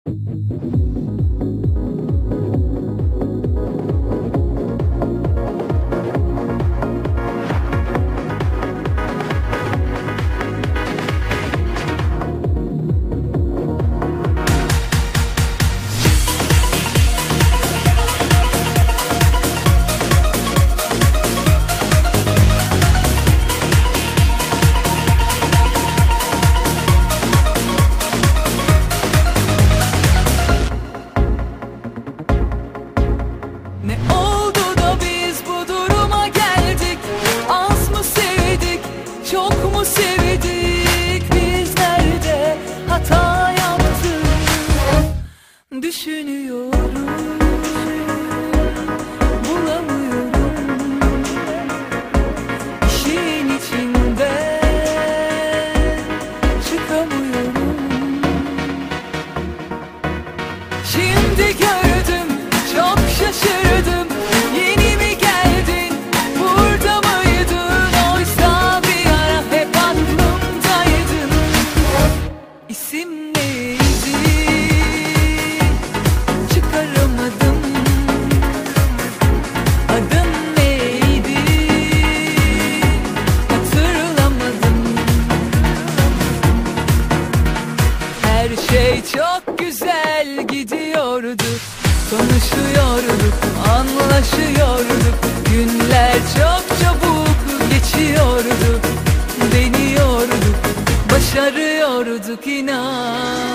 Çok mu sevdik, biz nerede hata yaptık düşünüyorum, bulamıyorum işin içinde, çıkamıyorum. Şimdi gördüm, çok şaşırdım. Yeni mi geldin, burada mıydın? Oysa bir ara hep aklımdaydın. İsim neydi, çıkaramadım. Adın neydi, hatırlamadım. Her şey çok güzel gidiyordu. Konuşuyorduk, anlaşıyorduk. Günler çok çabuk geçiyordu. Deniyorduk, başarıyorduk inan.